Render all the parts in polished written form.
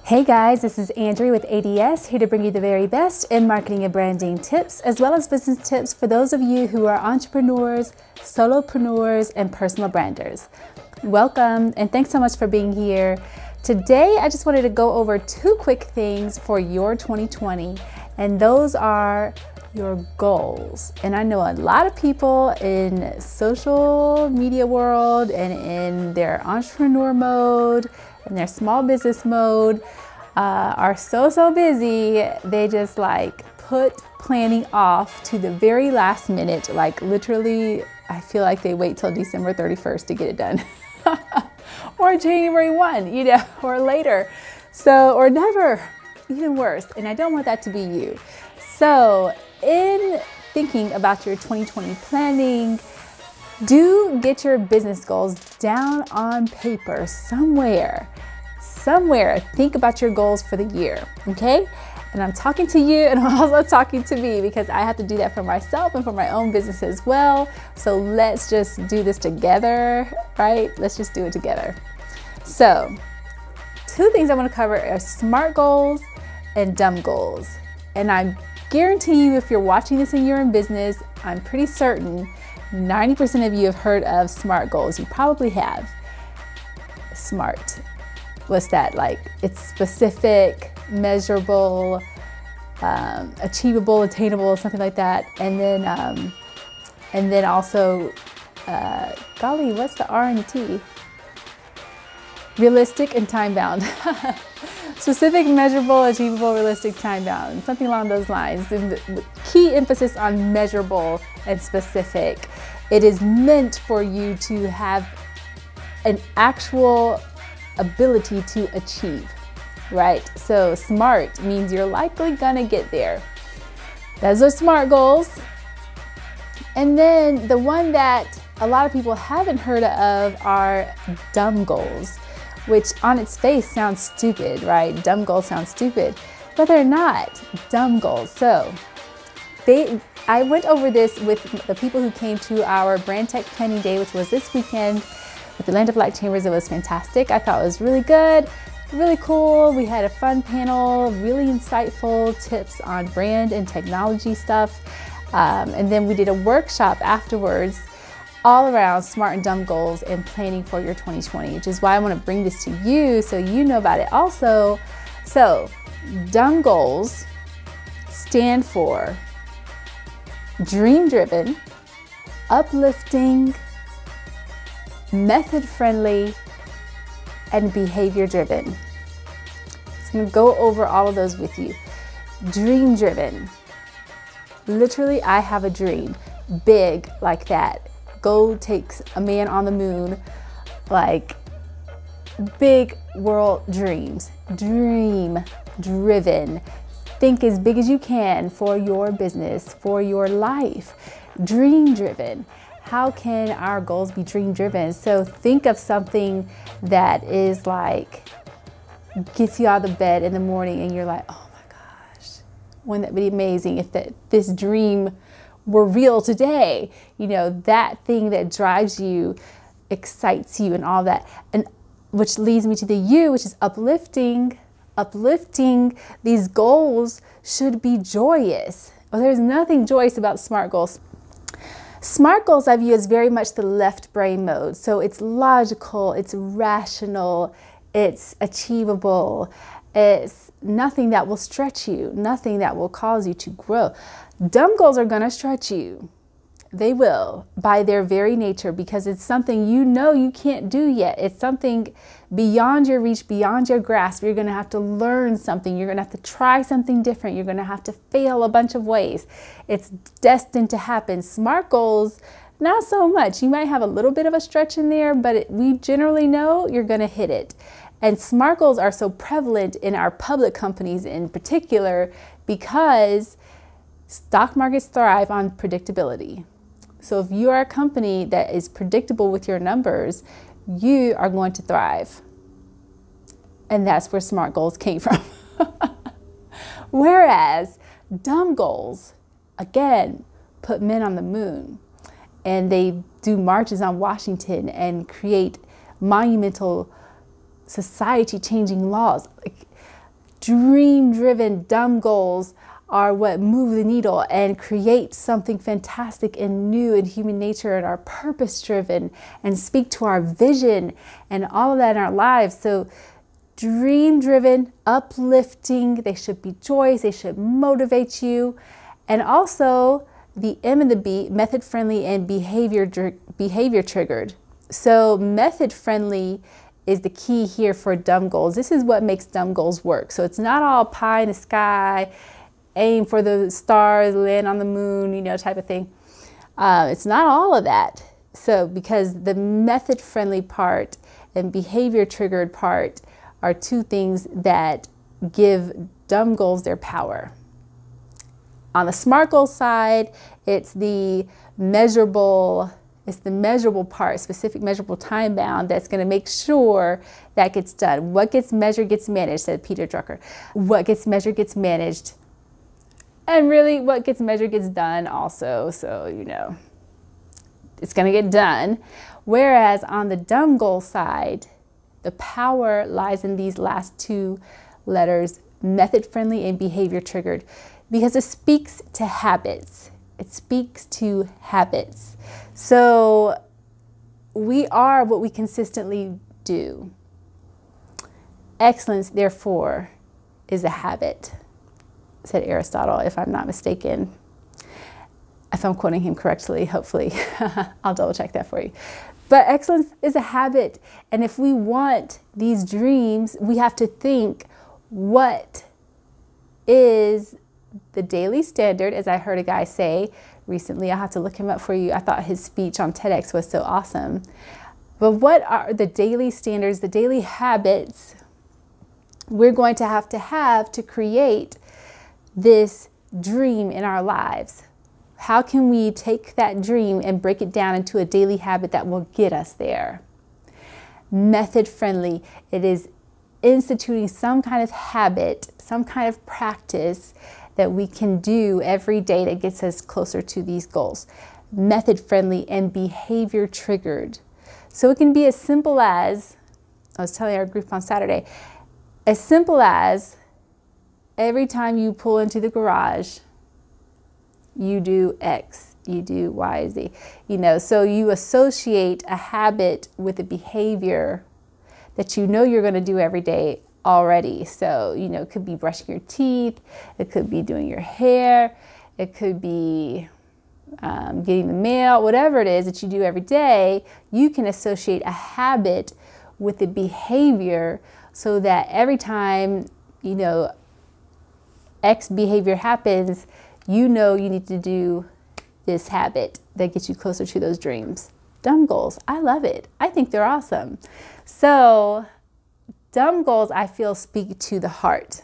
Hey guys, this is Andrea with ADS, here to bring you the very best in marketing and branding tips, as well as business tips for those of you who are entrepreneurs, solopreneurs, and personal branders. Welcome, and thanks so much for being here. Today, I just wanted to go over two quick things for your 2020, and those are your goals. And I know a lot of people in social media world and in their entrepreneur mode and their small business mode are so busy. They just like put planning off to the very last minute. Like literally, I feel like they wait till December 31st to get it done. Or January 1, or later. So, or never, even worse. And I don't want that to be you. So in thinking about your 2020 planning, do get your business goals down on paper somewhere. Think about your goals for the year, okay? And I'm talking to you, and I'm also talking to me because I have to do that for myself and for my own business as well. So let's just do this together, right? Let's just do it together. So, two things I want to cover are SMART goals and dumb goals. And I guarantee you, if you're watching this and you're in business, I'm pretty certain 90% of you have heard of SMART goals. You probably have. SMART. What's that? Like, it's specific, measurable, achievable, attainable, something like that. And then also, golly, what's the R and the T? Realistic and time-bound. Specific, measurable, achievable, realistic, time-bound, something along those lines. And the key emphasis on measurable and specific. It is meant for you to have an actual ability to achieve, right? So SMART means you're likely gonna get there. Those are SMART goals. And then the one that a lot of people haven't heard of are dumb goals, which on its face sounds stupid, right? Dumb goals sound stupid, but they're not dumb goals. So I went over this with the people who came to our Brand Tech Planning Day, which was this weekend with the Land of Black Chambers. It was fantastic. I thought it was really good, really cool. We had a fun panel, really insightful tips on brand and technology stuff. And then we did a workshop afterwards all around SMART and dumb goals and planning for your 2020, which is why I want to bring this to you so you know about it also. So dumb goals stand for dream-driven, uplifting, method-friendly, and behavior-driven. I'm going to go over all of those with you. Dream-driven. Literally, I have a dream. Big like that. Go takes a man on the moon. Like big world dreams. Dream-driven. Think as big as you can for your business, for your life. Dream-driven. How can our goals be dream-driven? So think of something that is like, gets you out of the bed in the morning and you're like, oh my gosh, wouldn't that be amazing if this dream were real today? That thing that drives you, excites you and all that. And which leads me to the U, which is uplifting. Uplifting. These goals should be joyous. Well, there's nothing joyous about SMART goals. SMART goals I view as very much the left brain mode. So it's logical, it's rational, it's achievable, it's nothing that will stretch you, nothing that will cause you to grow. Dumb goals are gonna stretch you. They will, by their very nature, because it's something you can't do yet. It's something beyond your reach, beyond your grasp. You're gonna have to learn something. You're gonna have to try something different. You're gonna have to fail a bunch of ways. It's destined to happen. SMART goals, not so much. You might have a little bit of a stretch in there, but we generally know you're gonna hit it. And SMART goals are so prevalent in our public companies in particular because stock markets thrive on predictability. So if you are a company that is predictable with your numbers, you are going to thrive. And that's where SMART goals came from. Whereas dumb goals, again, put men on the moon. And they do marches on Washington and create monumental society-changing laws. Dream-driven, dumb goals are what move the needle and create something fantastic and new in human nature, and are purpose-driven and speak to our vision and all of that in our lives. So dream-driven, uplifting, they should be joyous, they should motivate you. And also the M and the B, method-friendly and behavior triggered. So method-friendly is the key here for dumb goals. This is what makes dumb goals work. So it's not all pie in the sky, aim for the stars, land on the moon, you know, type of thing. It's not all of that. So because the method-friendly part and behavior-triggered part are two things that give dumb goals their power. On the SMART goal side, it's the measurable part, specific, measurable, time bound, that's going to make sure that gets done. What gets measured gets managed, said Peter Drucker. What gets measured gets managed. And really, what gets measured gets done also. So, you know, it's going to get done. Whereas on the dumb goal side, the power lies in these last two letters, method-friendly and behavior-triggered, because it speaks to habits. It speaks to habits. So we are what we consistently do. Excellence, therefore, is a habit, said Aristotle, if I'm not mistaken. If I'm quoting him correctly, hopefully. I'll double check that for you. But excellence is a habit. And if we want these dreams, we have to think, what is the daily standard, as I heard a guy say recently. I'll have to look him up for you. I thought his speech on TEDx was so awesome. But what are the daily standards, the daily habits we're going to have to create this dream in our lives? How can we take that dream and break it down into a daily habit that will get us there? Method friendly. It is instituting some kind of habit, some kind of practice that we can do every day that gets us closer to these goals. Method friendly and behavior triggered. So it can be as simple as, I was telling our group on Saturday, as simple as every time you pull into the garage, you do X, you do Y, Z, you know, so you associate a habit with a behavior that you know you're going to do every day already. So, you know, it could be brushing your teeth, it could be doing your hair, it could be getting the mail, whatever it is that you do every day. You can associate a habit with the behavior so that every time, you know, X behavior happens, you know you need to do this habit that gets you closer to those dreams. Dumb goals, I love it. I think they're awesome. So dumb goals, I feel, speak to the heart.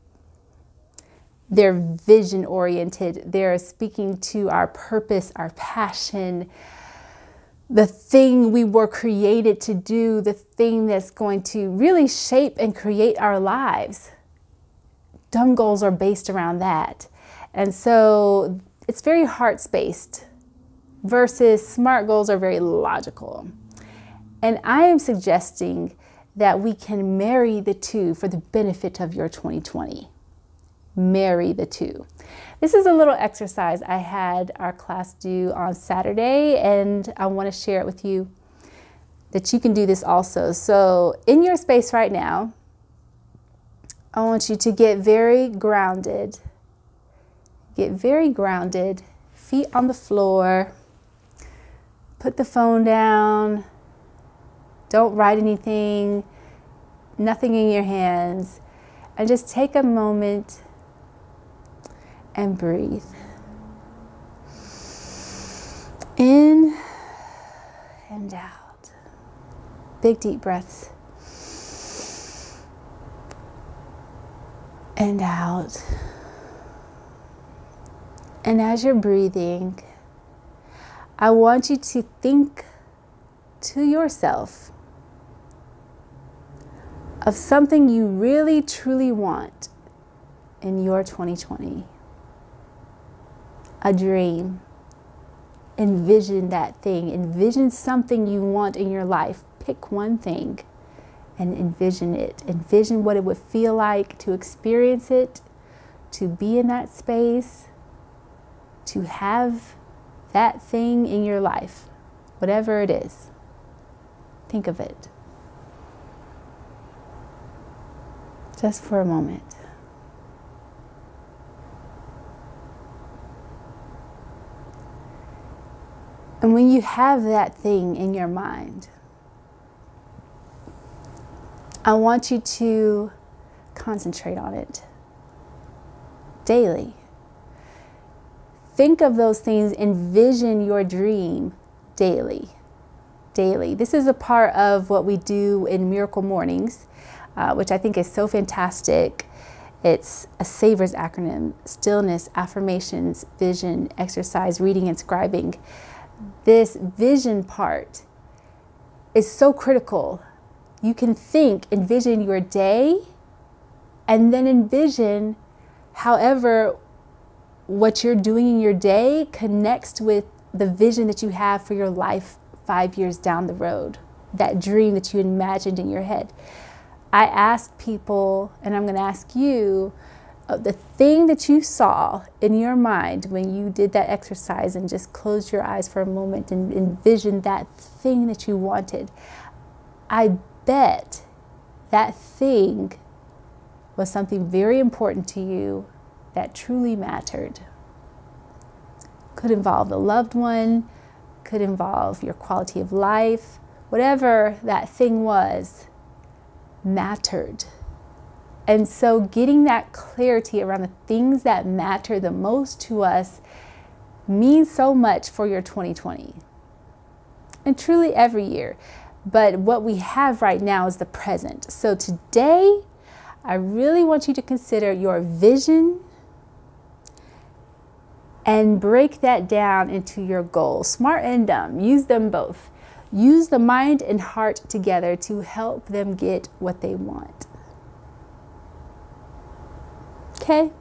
They're vision oriented. They're speaking to our purpose, our passion, the thing we were created to do, the thing that's going to really shape and create our lives. Dumb goals are based around that. And so it's very heart-based versus SMART goals are very logical. And I am suggesting that we can marry the two for the benefit of your 2020. Marry the two. This is a little exercise I had our class do on Saturday, and I want to share it with you that you can do this also. So in your space right now, I want you to get very grounded. Get very grounded, feet on the floor. Put the phone down. Don't write anything, nothing in your hands. And just take a moment and breathe. In and out. Big deep breaths. And out. And as you're breathing, I want you to think to yourself of something you really truly want in your 2020. A dream. Envision that thing. Envision something you want in your life. Pick one thing and envision it. Envision what it would feel like to experience it, to be in that space, to have that thing in your life, whatever it is. Think of it. Just for a moment. And when you have that thing in your mind, I want you to concentrate on it daily. Think of those things, envision your dream daily. Daily. This is a part of what we do in Miracle Mornings, which I think is so fantastic. It's a SAVERS acronym: stillness, affirmations, vision, exercise, reading, and scribing. This vision part is so critical. You can envision your day, and then envision however what you're doing in your day connects with the vision that you have for your life 5 years down the road, that dream that you imagined in your head. I ask people, and I'm going to ask you, the thing that you saw in your mind when you did that exercise, and just close your eyes for a moment and envision that thing that you wanted. I bet that thing was something very important to you that truly mattered. Could involve a loved one, could involve your quality of life, whatever that thing was, mattered. And so getting that clarity around the things that matter the most to us means so much for your 2020. And truly every year. But what we have right now is the present. So today, I really want you to consider your vision and break that down into your goals. SMART and dumb, use them both. Use the mind and heart together to help them get what they want. Okay?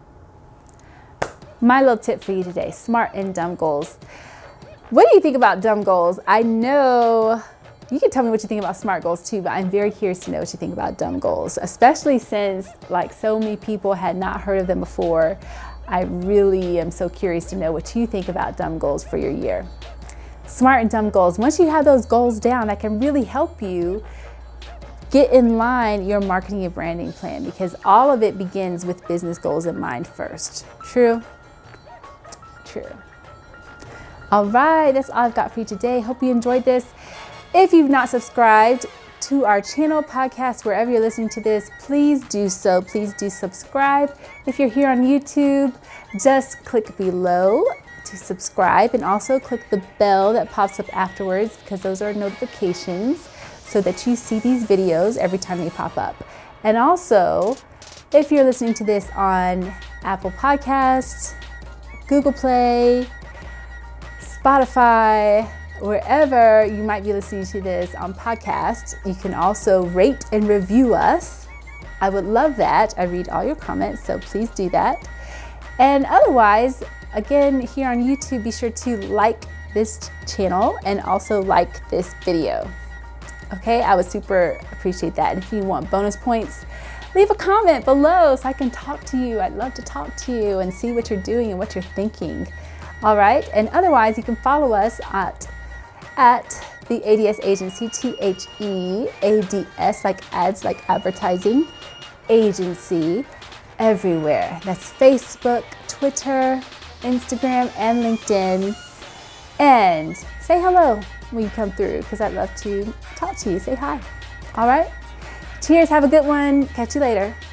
My little tip for you today, SMART and dumb goals. What do you think about dumb goals? I know you can tell me what you think about SMART goals too, but I'm very curious to know what you think about dumb goals, especially since like so many people had not heard of them before. I really am so curious to know what you think about dumb goals for your year. SMART and dumb goals. Once you have those goals down, that can really help you get in line your marketing and branding plan, because all of it begins with business goals in mind first. True? True. All right, that's all I've got for you today. Hope you enjoyed this. If you've not subscribed to our channel, podcast, wherever you're listening to this, please do so. Please do subscribe. If you're here on YouTube, just click below to subscribe, and also click the bell that pops up afterwards, because those are notifications so that you see these videos every time they pop up. And also, if you're listening to this on Apple Podcasts, Google Play, Spotify, wherever you might be listening to this on podcast, you can also rate and review us. I would love that. I read all your comments, so please do that. And otherwise, again, here on YouTube, be sure to like this channel and also like this video. Okay, I would super appreciate that. And if you want bonus points, leave a comment below so I can talk to you. I'd love to talk to you and see what you're doing and what you're thinking. All right, and otherwise, you can follow us at the ADS Agency, THEADS, like ads, like advertising, agency, everywhere. That's Facebook, Twitter, Instagram, and LinkedIn. And say hello when you come through, because I'd love to talk to you. Say hi. All right? Cheers. Have a good one. Catch you later.